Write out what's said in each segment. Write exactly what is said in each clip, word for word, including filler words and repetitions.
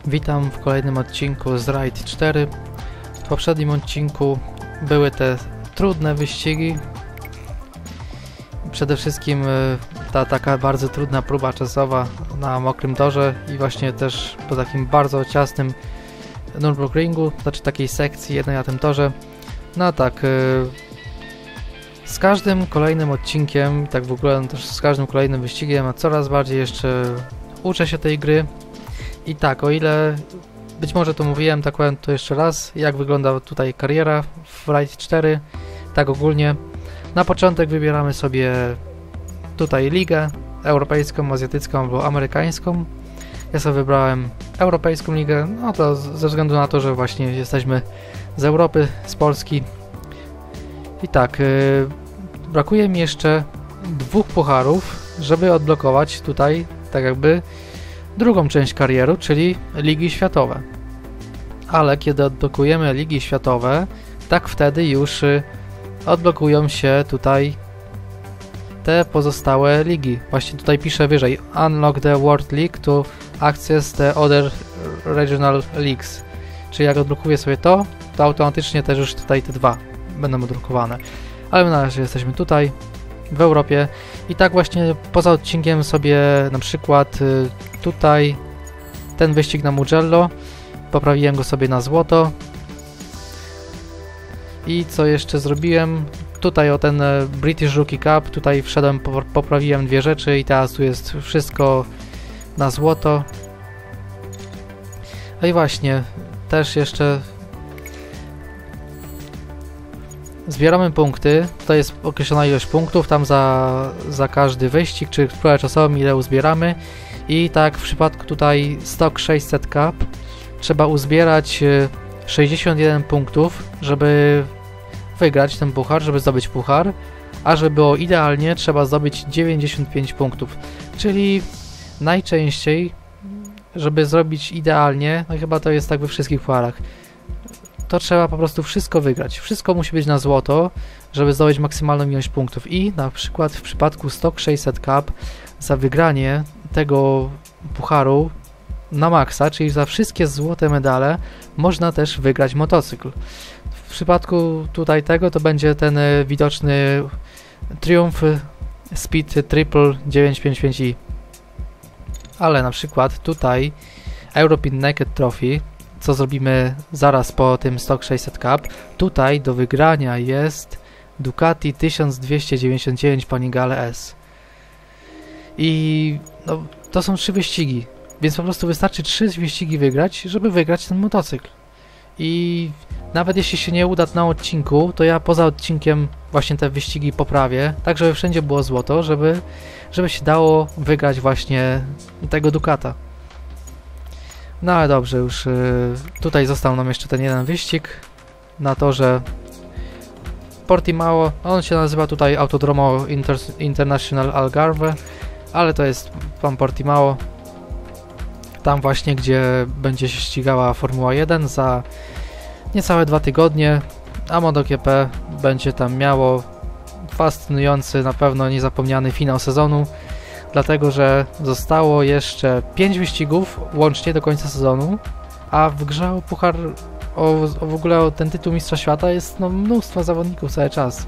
Witam w kolejnym odcinku z Raid cztery. W poprzednim odcinku były te trudne wyścigi. Przede wszystkim ta taka bardzo trudna próba czasowa na mokrym torze i właśnie też po takim bardzo ciasnym Nürburgringu, znaczy takiej sekcji jednej na tym torze. No a tak, z każdym kolejnym odcinkiem, tak w ogóle no też z każdym kolejnym wyścigiem, a coraz bardziej jeszcze uczę się tej gry. I tak, o ile być może to mówiłem, tak powiem to jeszcze raz, jak wygląda tutaj kariera w Raid cztery, tak ogólnie. Na początek wybieramy sobie tutaj ligę europejską, azjatycką albo amerykańską. Ja sobie wybrałem europejską ligę, no to ze względu na to, że właśnie jesteśmy z Europy, z Polski. I tak, yy, brakuje mi jeszcze dwóch pucharów, żeby odblokować tutaj tak jakby drugą część kariery, czyli Ligi Światowe. Ale kiedy odblokujemy Ligi Światowe, tak wtedy już y, odblokują się tutaj te pozostałe ligi. Właśnie tutaj piszę wyżej Unlock the World League to access the other regional leagues. Czyli jak odblokuję sobie to, to automatycznie też już tutaj te dwa będą odblokowane. Ale my na razie jesteśmy tutaj w Europie i tak właśnie poza odcinkiem sobie na przykład y, tutaj ten wyścig na Mugello poprawiłem go sobie na złoto. I co jeszcze zrobiłem? Tutaj o ten British Rookie Cup, tutaj wszedłem, poprawiłem dwie rzeczy i teraz tu jest wszystko na złoto. No i właśnie, też jeszcze zbieramy punkty, tutaj jest określona ilość punktów, tam za, za każdy wyścig, czy próbę czasową ile uzbieramy. I tak w przypadku tutaj Stock sześćset Cup trzeba uzbierać sześćdziesiąt jeden punktów, żeby wygrać ten puchar, żeby zdobyć puchar, a żeby było idealnie trzeba zdobyć dziewięćdziesiąt pięć punktów, czyli najczęściej, żeby zrobić idealnie, no chyba to jest tak we wszystkich pucharach, to trzeba po prostu wszystko wygrać. Wszystko musi być na złoto, żeby zdobyć maksymalną ilość punktów. I na przykład w przypadku Stock sześćset Cup za wygranie tego pucharu na maksa, czyli za wszystkie złote medale, można też wygrać motocykl. W przypadku tutaj tego to będzie ten widoczny Triumph Speed Triple dziewięćset pięćdziesiąt pięć i. Ale na przykład tutaj European Naked Trophy, co zrobimy zaraz po tym Stock sześćset Cup, tutaj do wygrania jest Ducati tysiąc dwieście dziewięćdziesiąt dziewięć Panigale S. I no, to są trzy wyścigi, więc po prostu wystarczy trzy wyścigi wygrać, żeby wygrać ten motocykl. I nawet jeśli się nie uda na odcinku, to ja poza odcinkiem właśnie te wyścigi poprawię, tak żeby wszędzie było złoto, żeby, żeby się dało wygrać właśnie tego Ducata. No ale dobrze, już yy, tutaj został nam jeszcze ten jeden wyścig na torze Portimao. On się nazywa tutaj Autodromo Inter International Algarve, ale to jest pan Portimao. Tam właśnie, gdzie będzie się ścigała Formuła jeden za niecałe dwa tygodnie, a MotoGP będzie tam miało fascynujący, na pewno niezapomniany finał sezonu, dlatego że zostało jeszcze pięć wyścigów łącznie do końca sezonu, a w grze o puchar, o, o w ogóle o ten tytuł Mistrza Świata jest no, mnóstwo zawodników cały czas.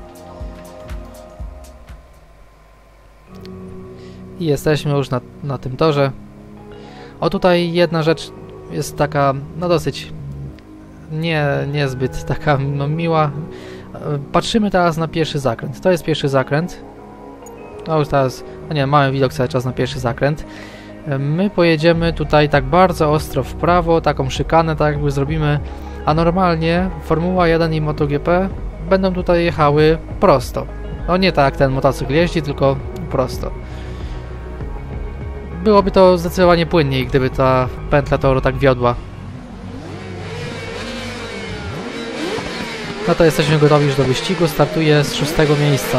I jesteśmy już na, na tym torze. O tutaj jedna rzecz jest taka, no dosyć nie, niezbyt taka no, miła. Patrzymy teraz na pierwszy zakręt. To jest pierwszy zakręt. No już teraz, no nie, mamy widok cały czas na pierwszy zakręt. My pojedziemy tutaj tak bardzo ostro w prawo, taką szykanę tak jakby zrobimy, a normalnie Formuła jeden i MotoGP będą tutaj jechały prosto. No nie tak jak ten motocykl jeździ, tylko prosto. Byłoby to zdecydowanie płynniej, gdyby ta pętla toru tak wiodła. No to jesteśmy gotowi już do wyścigu, startuję z szóstego miejsca.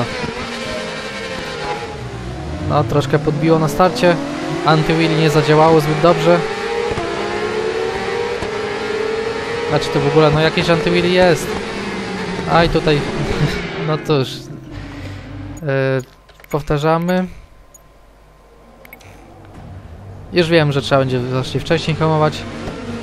No troszkę podbiło na starcie, anti-wheel nie zadziałało zbyt dobrze. Znaczy to w ogóle, no jakieś anti-wheel jest. A i tutaj, no to już yy, powtarzamy. Już wiem, że trzeba będzie znacznie wcześniej hamować.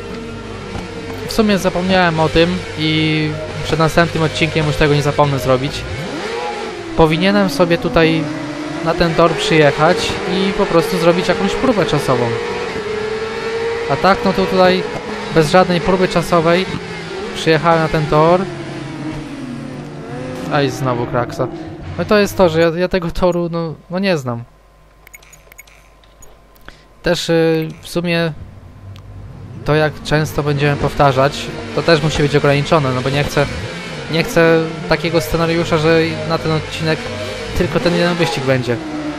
w sumie zapomniałem o tym i przed następnym odcinkiem już tego nie zapomnę zrobić. Powinienem sobie tutaj na ten tor przyjechać i po prostu zrobić jakąś próbę czasową. A tak, no to tutaj bez żadnej próby czasowej przyjechałem na ten tor. A i znowu kraksa. No to jest to, że ja, ja tego toru no, no nie znam. Też yy, w sumie to jak często będziemy powtarzać, to też musi być ograniczone, no bo nie chcę, nie chcę takiego scenariusza, że na ten odcinek tylko ten jeden wyścig będzie.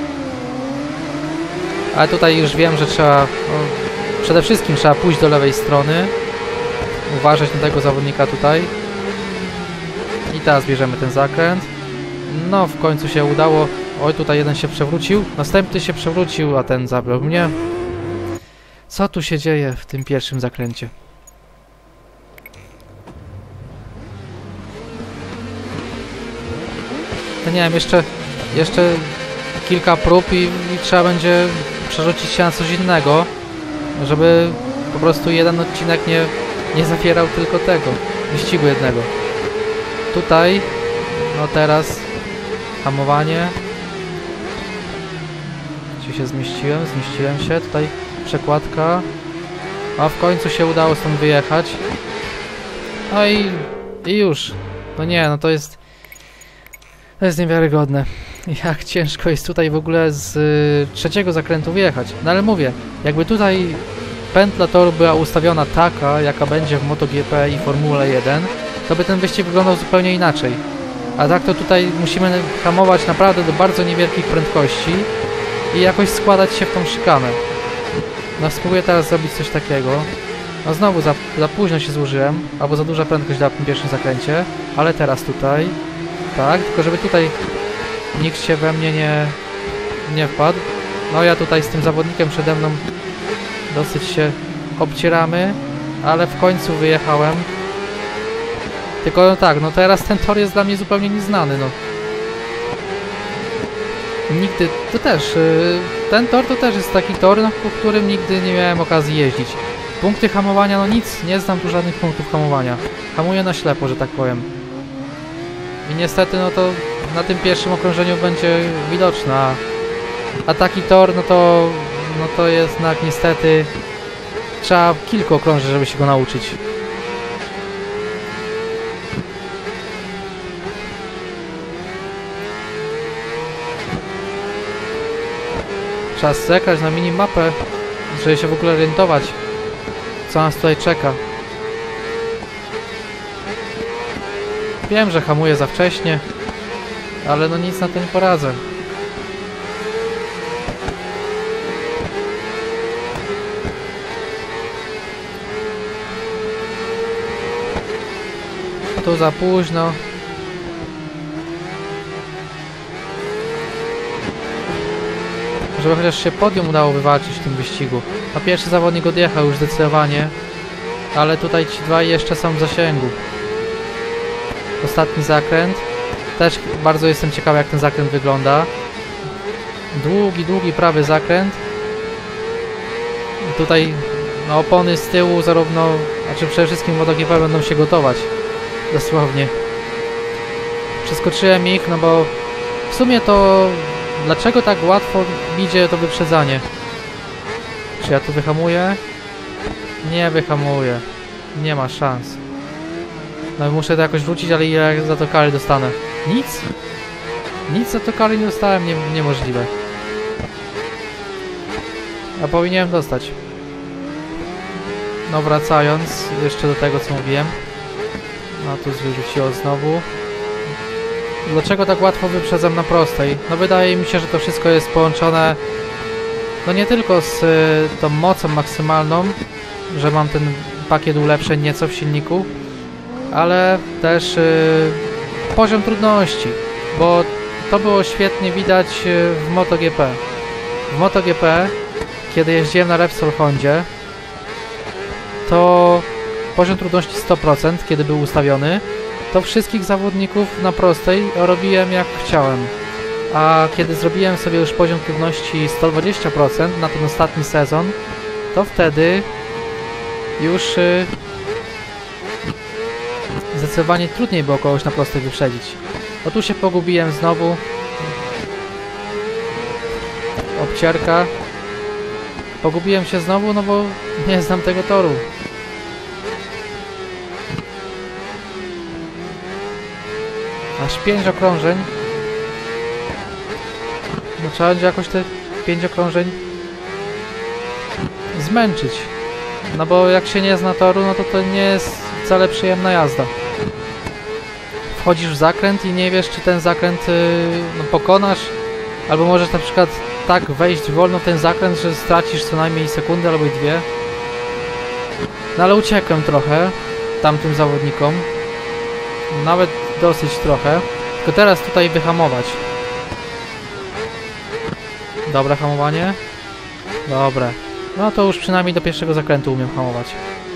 Ale tutaj już wiem, że trzeba, no, przede wszystkim trzeba pójść do lewej strony, uważać na tego zawodnika tutaj. I teraz bierzemy ten zakręt. No, w końcu się udało. Oj, tutaj jeden się przewrócił, następny się przewrócił, a ten zabrał mnie. Co tu się dzieje w tym pierwszym zakręcie? No nie wiem, jeszcze, jeszcze kilka prób i, i trzeba będzie przerzucić się na coś innego, żeby po prostu jeden odcinek nie, nie zawierał tylko tego wyścigu jednego. Tutaj, no teraz hamowanie. Gdzie się zmieściłem? Zmieściłem się. Tutaj przekładka. A w końcu się udało stąd wyjechać. No i, i już. No nie, no to jest... To jest niewiarygodne. Jak ciężko jest tutaj w ogóle z y, trzeciego zakrętu wyjechać. No ale mówię, jakby tutaj pętla toru była ustawiona taka, jaka będzie w MotoGP i Formule jeden, to by ten wyścig wyglądał zupełnie inaczej. A tak to tutaj musimy hamować naprawdę do bardzo niewielkich prędkości i jakoś składać się w tą szykanę. No spróbuję teraz zrobić coś takiego. No znowu za, za późno się złożyłem, albo za duża prędkość dała w tym pierwszym zakręcie, ale teraz tutaj, tak, tylko żeby tutaj nikt się we mnie nie, nie wpadł. No ja tutaj z tym zawodnikiem przede mną dosyć się obcieramy, ale w końcu wyjechałem. Tylko no tak, no teraz ten tor jest dla mnie zupełnie nieznany, no. Nigdy, to też, yy, ten tor to też jest taki tor, no, po którym nigdy nie miałem okazji jeździć. Punkty hamowania, no nic, nie znam tu żadnych punktów hamowania. Hamuję na ślepo, że tak powiem. I niestety, no to na tym pierwszym okrążeniu będzie widoczna. A taki tor, no to, no to jest jednak niestety, trzeba kilku okrążeń, żeby się go nauczyć. Trzeba czekać na minimapę, żeby się w ogóle orientować, co nas tutaj czeka. Wiem, że hamuję za wcześnie, ale no nic na to nie poradzę. To za późno. Żeby chociaż się podium udało wywalczyć w tym wyścigu. A pierwszy zawodnik odjechał już zdecydowanie, ale tutaj ci dwaj jeszcze są w zasięgu. Ostatni zakręt. Też bardzo jestem ciekawy, jak ten zakręt wygląda. Długi, długi prawy zakręt. I tutaj no, opony z tyłu zarówno, znaczy przede wszystkim MotoGP będą się gotować. Dosłownie. Przeskoczyłem ich, no bo w sumie to dlaczego tak łatwo idzie to wyprzedzanie? Czy ja tu wyhamuję? Nie wyhamuję. Nie ma szans. No muszę to jakoś wrócić, ale ile za to kary dostanę? Nic? Nic za to kary nie dostałem, nie, niemożliwe. A powinienem dostać. No wracając jeszcze do tego, co mówiłem. No tu wyrzuciło znowu. Dlaczego tak łatwo wyprzedzam na prostej? No wydaje mi się, że to wszystko jest połączone no nie tylko z y, tą mocą maksymalną, że mam ten pakiet ulepszeń nieco w silniku, ale też y, poziom trudności, bo to było świetnie widać y, w MotoGP. W MotoGP, kiedy jeździłem na Repsol Hondzie, to poziom trudności sto procent, kiedy był ustawiony, to wszystkich zawodników na prostej robiłem jak chciałem. A kiedy zrobiłem sobie już poziom trudności sto dwadzieścia procent na ten ostatni sezon, to wtedy już yy, zdecydowanie trudniej było kogoś na prostej wyprzedzić. O, tu się pogubiłem znowu. Obcierka. Pogubiłem się znowu, no bo nie znam tego toru. Aż pięć okrążeń. No trzeba będzie jakoś te pięć okrążeń zmęczyć. No bo jak się nie zna toru, no to to nie jest wcale przyjemna jazda. Wchodzisz w zakręt i nie wiesz, czy ten zakręt yy, no, pokonasz, albo możesz na przykład tak wejść wolno w ten zakręt, że stracisz co najmniej sekundę albo i dwie. No ale uciekłem trochę tamtym zawodnikom. Nawet dosyć trochę. Tylko teraz tutaj wyhamować. Dobre hamowanie. Dobre. No to już przynajmniej do pierwszego zakrętu umiem hamować.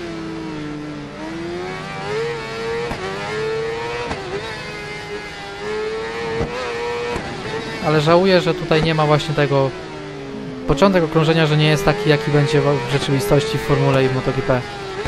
Ale żałuję, że tutaj nie ma właśnie tego... Początek okrążenia, że nie jest taki, jaki będzie w rzeczywistości w Formule i w MotoGP.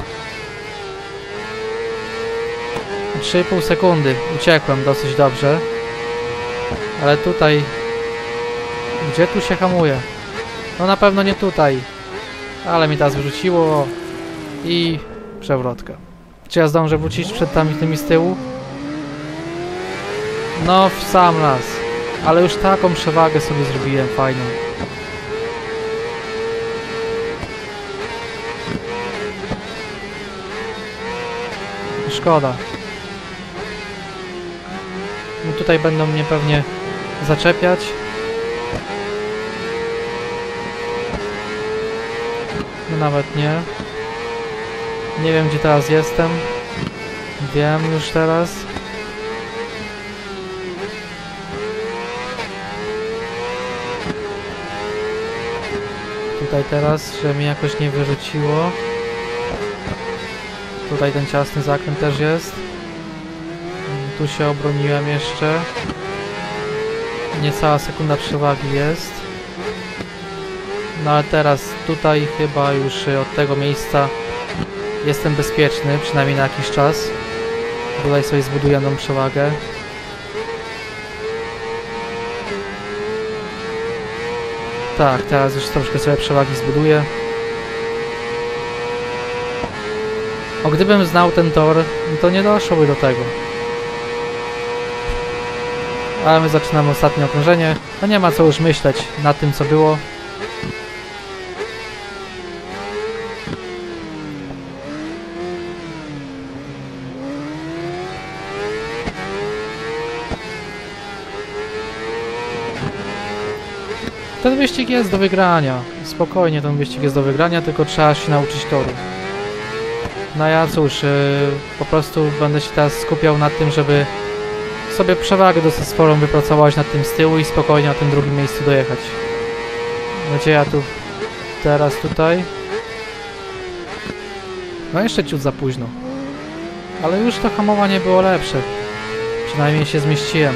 trzy i pół sekundy. Uciekłem dosyć dobrze. Ale tutaj... Gdzie tu się hamuje? No na pewno nie tutaj. Ale mi teraz wrzuciło. I... przewrotka. Czy ja zdążę wrócić przed tamtymi z tyłu? No w sam raz. Ale już taką przewagę sobie zrobiłem fajną. Szkoda. No tutaj będą mnie pewnie zaczepiać. No nawet nie. Nie wiem, gdzie teraz jestem. Wiem już teraz. Tutaj teraz, że mnie jakoś nie wyrzuciło. Tutaj ten ciasny zakręt też jest. Tu się obroniłem jeszcze. Niecała sekunda przewagi jest. No ale teraz tutaj chyba już od tego miejsca jestem bezpieczny, przynajmniej na jakiś czas. Tutaj sobie zbuduję tą przewagę. Tak, teraz już troszkę sobie przewagi zbuduję. O, gdybym znał ten tor, to nie doszłoby do tego. Ale my zaczynamy ostatnie okrążenie. No nie ma co już myśleć nad tym, co było. Ten wyścig jest do wygrania. Spokojnie, ten wyścig jest do wygrania, tylko trzeba się nauczyć toru. No ja cóż, yy, po prostu będę się teraz skupiał nad tym, żeby sobie przewagę dosyć sporą wypracować nad tym z tyłu i spokojnie na tym drugim miejscu dojechać. Gdzie ja tu teraz tutaj? No jeszcze ciut za późno. Ale już to hamowanie było lepsze. Przynajmniej się zmieściłem.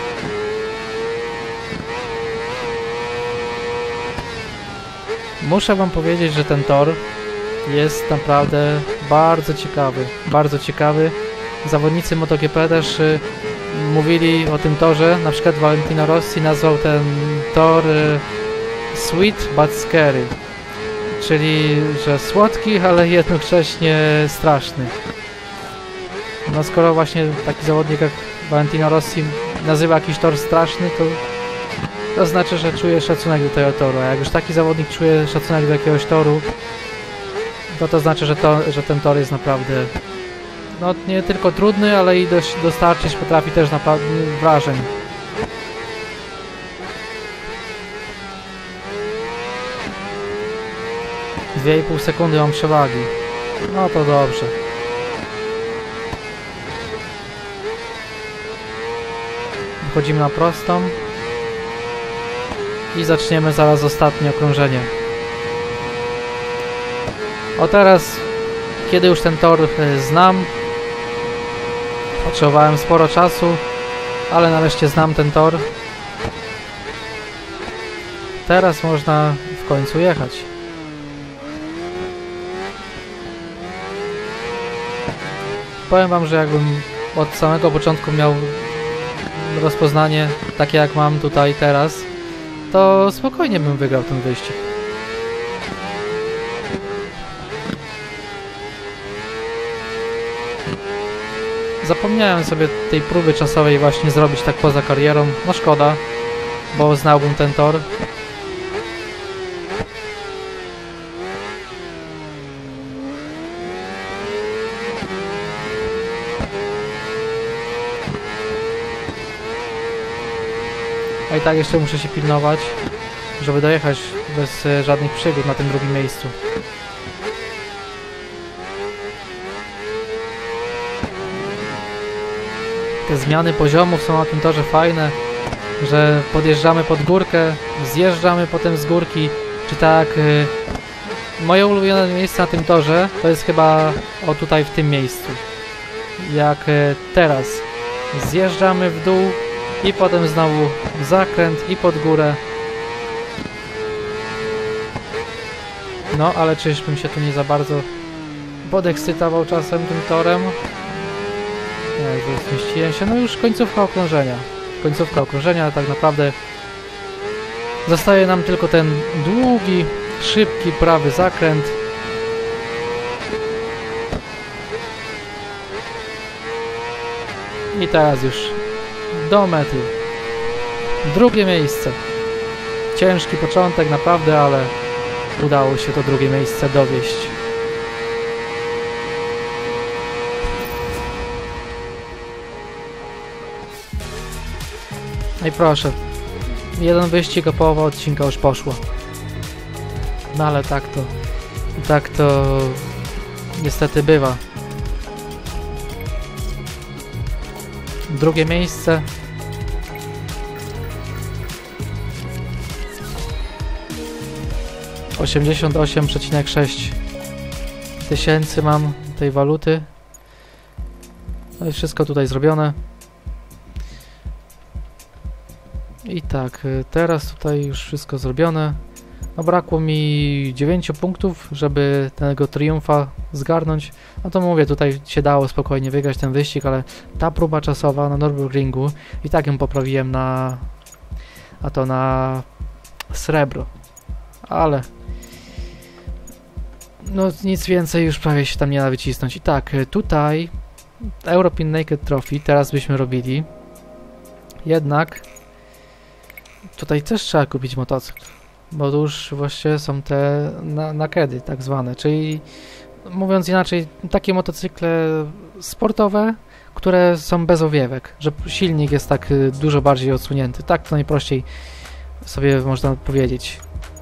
Muszę wam powiedzieć, że ten tor jest naprawdę bardzo ciekawy. Bardzo ciekawy. Zawodnicy MotoGP też y, mówili o tym torze. Na przykład Valentino Rossi nazwał ten tor y, Sweet but Scary. Czyli, że słodki, ale jednocześnie straszny. No skoro właśnie taki zawodnik jak Valentino Rossi nazywa jakiś tor straszny, to to znaczy, że czuje szacunek do tego toru. A jak już taki zawodnik czuje szacunek do jakiegoś toru, to to znaczy, że, to, że ten tor jest naprawdę no nie tylko trudny, ale i dość dostarczyć potrafi też naprawdę wrażeń. dwie i pół sekundy mam przewagi. No to dobrze. Wchodzimy na prostą. I zaczniemy zaraz ostatnie okrążenie. O teraz, kiedy już ten tor znam, potrzebowałem sporo czasu, ale nareszcie znam ten tor. Teraz można w końcu jechać. Powiem wam, że jakbym od samego początku miał rozpoznanie takie jak mam tutaj teraz, to spokojnie bym wygrał ten wyścig. Zapomniałem sobie tej próby czasowej właśnie zrobić tak poza karierą. No szkoda, bo znałbym ten tor. A i tak jeszcze muszę się pilnować, żeby dojechać bez e, żadnych przygód na tym drugim miejscu. Te zmiany poziomów są na tym torze fajne, że podjeżdżamy pod górkę, zjeżdżamy potem z górki, czy tak... E, moje ulubione miejsce na tym torze to jest chyba o tutaj w tym miejscu. Jak e, teraz zjeżdżamy w dół, i potem znowu zakręt i pod górę. No, ale czyżbym się tu nie za bardzo podekscytował czasem tym torem? Nie, zmieściłem się. No już końcówka okrążenia. Końcówka okrążenia, tak naprawdę zostaje nam tylko ten długi, szybki, prawy zakręt. I teraz już do mety. Drugie miejsce. Ciężki początek naprawdę, ale udało się to drugie miejsce dowieść. No i proszę. Jeden wyścig, a połowa odcinka już poszło. No ale tak to... Tak to... niestety bywa. Drugie miejsce. osiemdziesiąt osiem przecinek sześć tysięcy mam tej waluty. No i wszystko tutaj zrobione. I tak, teraz tutaj już wszystko zrobione. No brakło mi dziewięciu punktów, żeby tego triumfa zgarnąć. No to mówię, tutaj się dało spokojnie wygrać ten wyścig, ale ta próba czasowa na Nürburgringu i tak ją poprawiłem na... a to na srebro. Ale... no nic więcej już prawie się tam nie da wycisnąć. I tak, tutaj European Naked Trophy teraz byśmy robili. Jednak tutaj też trzeba kupić motocykl, bo to już właściwie są te na nakedy tak zwane, czyli mówiąc inaczej, takie motocykle sportowe, które są bez owiewek, że silnik jest tak dużo bardziej odsunięty. Tak to najprościej sobie można powiedzieć.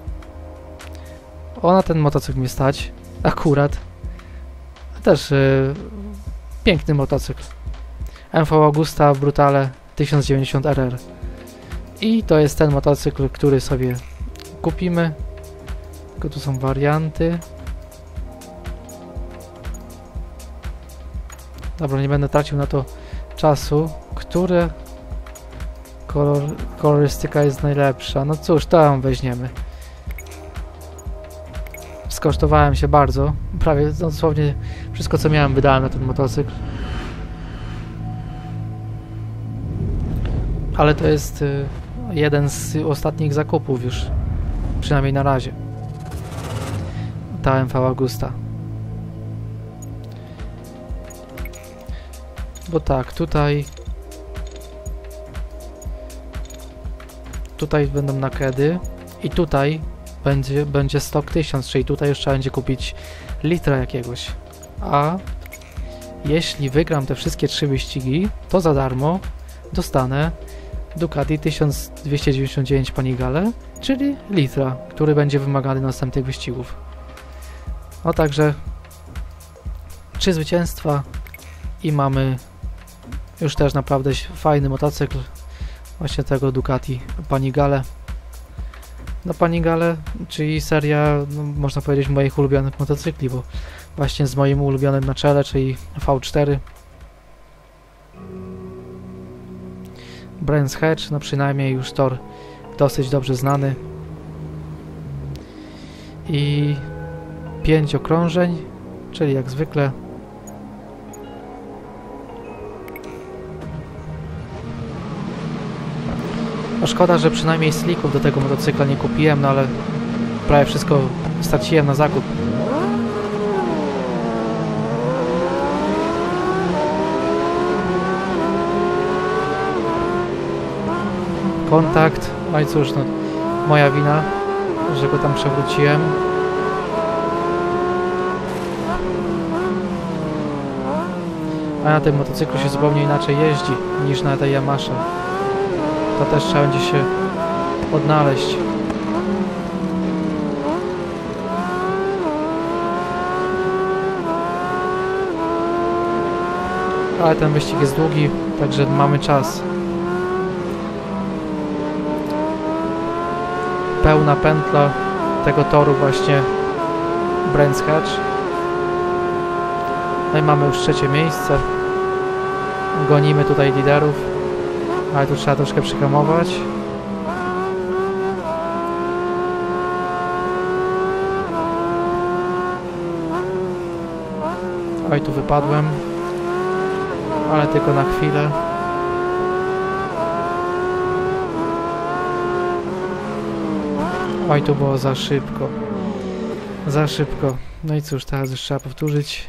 O, na ten motocykl mnie stać. Akurat. Też yy, piękny motocykl. M V Agusta Brutale tysiąc dziewięćdziesiąt R R. I to jest ten motocykl, który sobie kupimy. Tylko tu są warianty. Dobra, nie będę tracił na to czasu. Które kolor, kolorystyka jest najlepsza? No cóż, to ją weźmiemy. Skosztowałem się bardzo. Prawie dosłownie wszystko, co miałem, wydałem na ten motocykl. Ale to jest y, jeden z ostatnich zakupów już. Przynajmniej na razie. Ta M V Agusta. Bo tak, tutaj... Tutaj będą nakedy. I tutaj będzie, będzie stok tysiąc, czyli tutaj już trzeba będzie kupić litra jakiegoś. A jeśli wygram te wszystkie trzy wyścigi, to za darmo dostanę Ducati tysiąc dwieście dziewięćdziesiąt dziewięć Panigale, czyli litra, który będzie wymagany następnych wyścigów. No także trzy zwycięstwa i mamy już też naprawdę fajny motocykl, właśnie tego Ducati Panigale. No Panigale, czyli seria, no, można powiedzieć, moich ulubionych motocykli, bo właśnie z moim ulubionym na czele, czyli V cztery. Brands Hatch, no przynajmniej już tor dosyć dobrze znany. I pięć okrążeń, czyli jak zwykle. No szkoda, że przynajmniej slików do tego motocykla nie kupiłem, no ale prawie wszystko straciłem na zakup. Kontakt, no i cóż, no moja wina, że go tam przewróciłem. A na tym motocyklu się zupełnie inaczej jeździ niż na tej Yamasze. To też trzeba będzie się odnaleźć. Ale ten wyścig jest długi, także mamy czas. Pełna pętla tego toru właśnie Brands Hatch. No i mamy już trzecie miejsce. Gonimy tutaj liderów, ale tu trzeba troszkę przyhamować. Oj, tu wypadłem, ale tylko na chwilę. Oj, tu było za szybko. Za szybko. No i cóż, teraz już trzeba powtórzyć.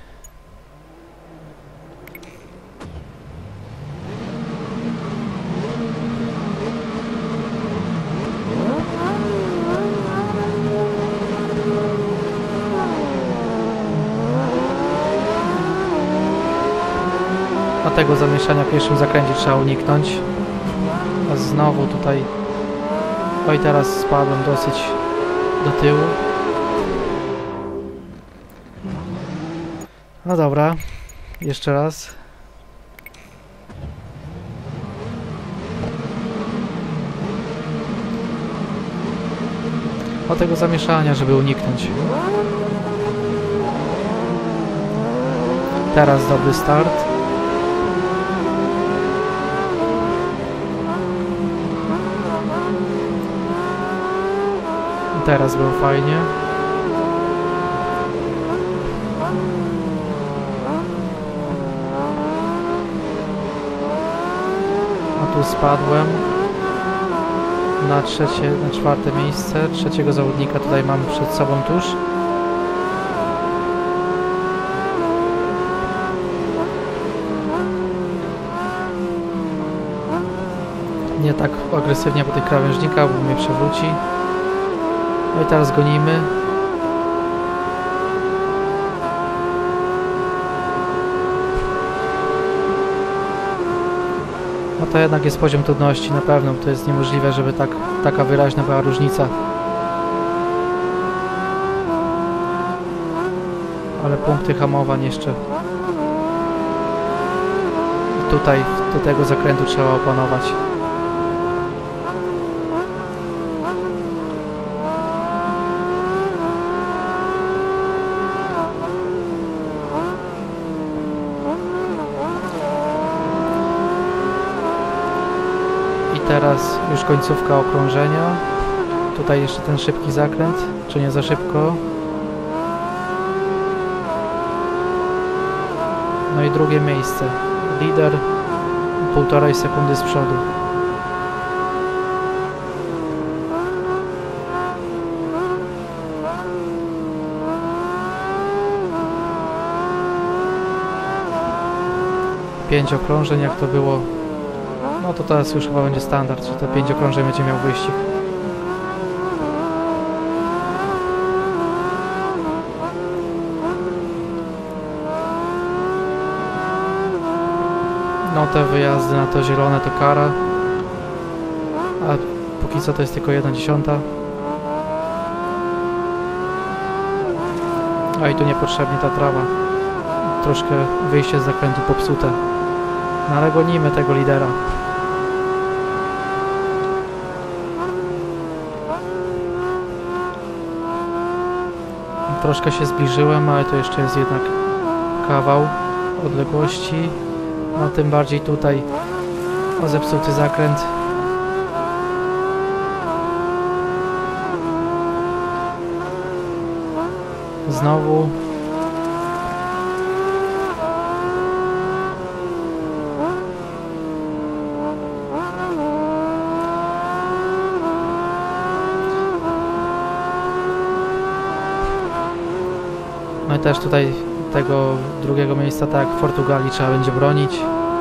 A tego zamieszania w pierwszym zakręcie trzeba uniknąć. A znowu tutaj... Oj, teraz spadłem dosyć do tyłu. No dobra, jeszcze raz. O tego zamieszania, żeby uniknąć. Teraz dobry start. Teraz było fajnie. A tu spadłem na trzecie, na czwarte miejsce. Trzeciego zawodnika tutaj mamy przed sobą tuż. Nie tak agresywnie po tych krawężnikach, bo mnie przewróci. No i teraz gonimy. No to jednak jest poziom trudności, na pewno. To jest niemożliwe, żeby tak, taka wyraźna była różnica. Ale punkty hamowań jeszcze. Tutaj do tego zakrętu trzeba opanować. Teraz już końcówka okrążenia. Tutaj jeszcze ten szybki zakręt, czy nie za szybko. No i drugie miejsce. Lider półtorej sekundy z przodu. Pięć okrążeń, jak to było. No to teraz już chyba będzie standard, że te pięć okrążeń będzie miał wyścig. No te wyjazdy na to zielone to kara. A póki co to jest tylko jedna dziesiąta. A i tu niepotrzebnie ta trawa. Troszkę wyjście z zakrętu popsute. No ale gonimy tego lidera. Troszkę się zbliżyłem, ale to jeszcze jest jednak kawał odległości. No tym bardziej tutaj o zepsuty zakręt. Znowu. też tutaj tego drugiego miejsca, tak jak w Portugalii, trzeba będzie bronić.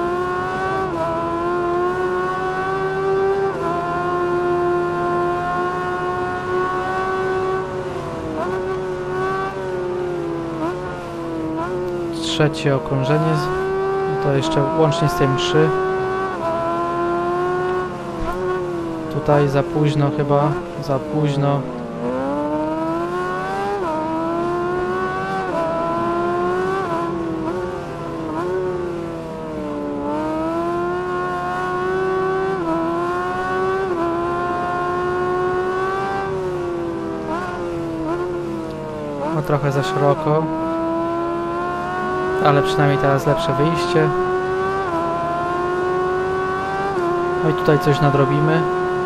Trzecie okrążenie, to jeszcze łącznie z tym trzy. Tutaj za późno chyba, za późno. No trochę za szeroko. Ale przynajmniej teraz lepsze wyjście. No i tutaj coś nadrobimy.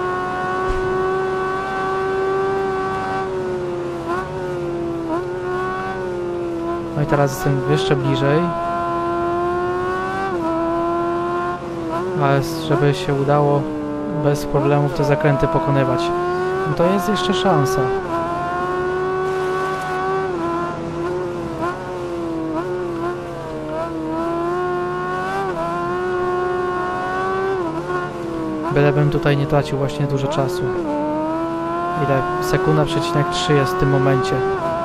No i teraz jestem jeszcze bliżej. Ale żeby się udało bez problemów te zakręty pokonywać, no to jest jeszcze szansa. Bylebym tutaj nie tracił właśnie dużo czasu. Ile? Sekunda przecinek trzy jest w tym momencie.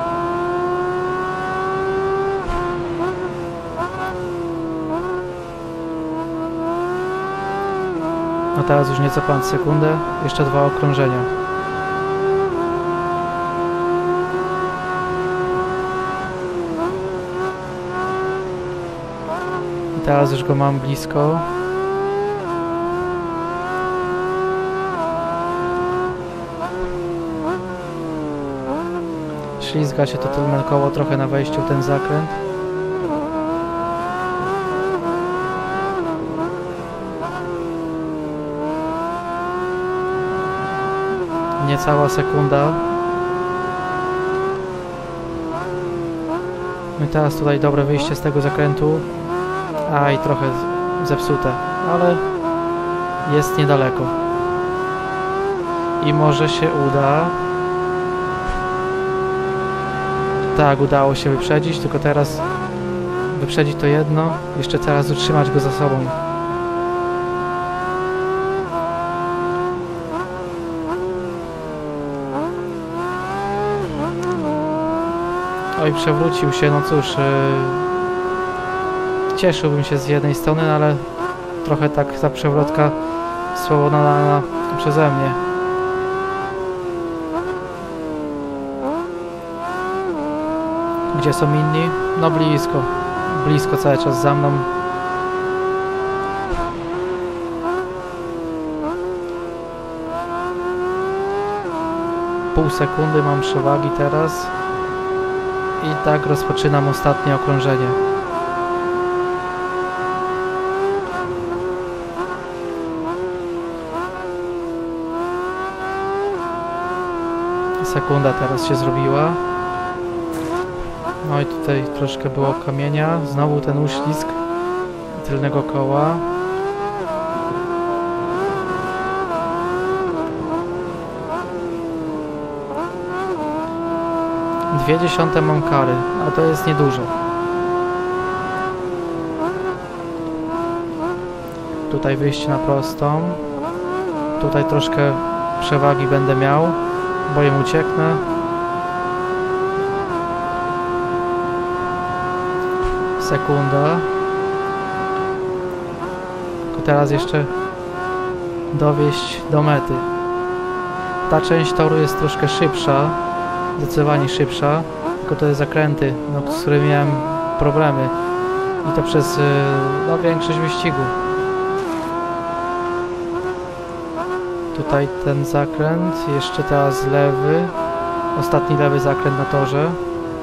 No teraz już nieco ponad sekundę. Jeszcze dwa okrążenia. I teraz już go mam blisko. Ślizga się to tylne koło trochę na wejściu, ten zakręt. Niecała sekunda. No i teraz tutaj dobre wyjście z tego zakrętu. A i trochę zepsute, ale jest niedaleko. I może się uda. Tak, udało się wyprzedzić, tylko teraz wyprzedzić to jedno, jeszcze teraz utrzymać go za sobą. Oj, przewrócił się, no cóż, yy, cieszyłbym się z jednej strony, ale trochę tak ta przewrotka spowodowana przeze mnie. Gdzie są inni? No blisko. Blisko cały czas za mną. Pół sekundy mam przewagi teraz. I tak rozpoczynam ostatnie okrążenie. Sekunda teraz się zrobiła. No i tutaj troszkę było kamienia. Znowu ten uślizg tylnego koła. Dwie dziesiąte mam kary, a to jest niedużo. Tutaj wyjście na prostą. Tutaj troszkę przewagi będę miał, bo im ucieknę. Sekunda. Tylko teraz jeszcze dowieść do mety. Ta część toru jest troszkę szybsza, zdecydowanie szybsza, tylko to jest zakręty, no, z którymi miałem problemy i to przez no, większość wyścigu. Tutaj ten zakręt, jeszcze teraz lewy, ostatni lewy zakręt na torze.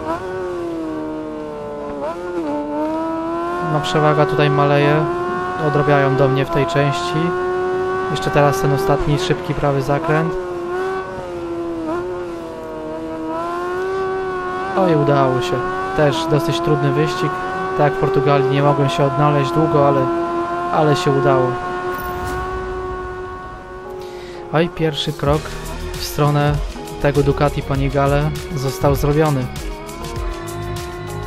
No przewaga tutaj maleje, odrabiają do mnie w tej części. Jeszcze teraz ten ostatni szybki prawy zakręt. O i udało się. Też dosyć trudny wyścig. Tak jak w Portugalii nie mogłem się odnaleźć długo, ale, ale się udało. O i pierwszy krok w stronę tego Ducati Panigale został zrobiony.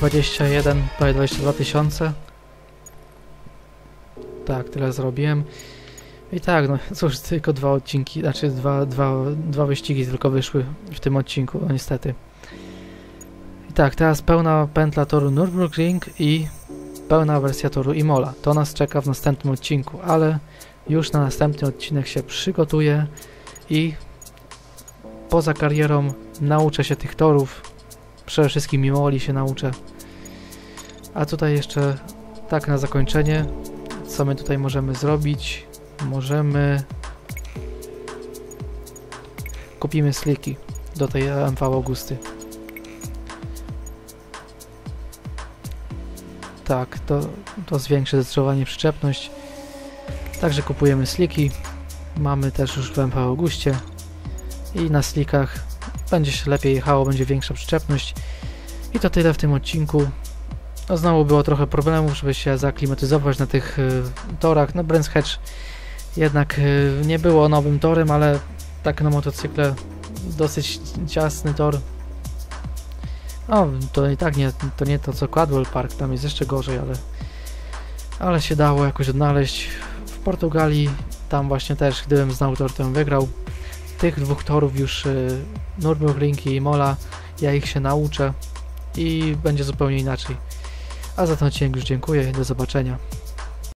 dwadzieścia jeden, prawie dwadzieścia dwa tysiące. Tak, tyle zrobiłem. I tak, no cóż, tylko dwa odcinki, znaczy dwa, dwa, dwa wyścigi tylko wyszły w tym odcinku, no niestety. I tak, teraz pełna pętla toru Nürburgring i pełna wersja toru Imola. To nas czeka w następnym odcinku, ale już na następny odcinek się przygotuję i poza karierą nauczę się tych torów. Przede wszystkim Imoli się nauczę. A tutaj jeszcze tak na zakończenie, co my tutaj możemy zrobić? Możemy... Kupimy sliki do tej M V Augusty. Tak, to, to zwiększy zdecydowanie przyczepność. Także kupujemy sliki. Mamy też już w M V Augustie. I na slikach będzie się lepiej jechało, będzie większa przyczepność. I to tyle w tym odcinku. No znowu było trochę problemów, żeby się zaklimatyzować na tych y, torach. No Brands Hatch jednak y, nie było nowym torem, ale tak na motocykle dosyć ciasny tor. No to i tak nie to, nie to co Cadwell Park, tam jest jeszcze gorzej, ale, ale się dało jakoś odnaleźć. W Portugalii tam właśnie też, gdybym znał tor, to bym wygrał. Tych dwóch torów już y, Nürburgring i Imola, ja ich się nauczę i będzie zupełnie inaczej. A za ten odcinek już dziękuję, do zobaczenia.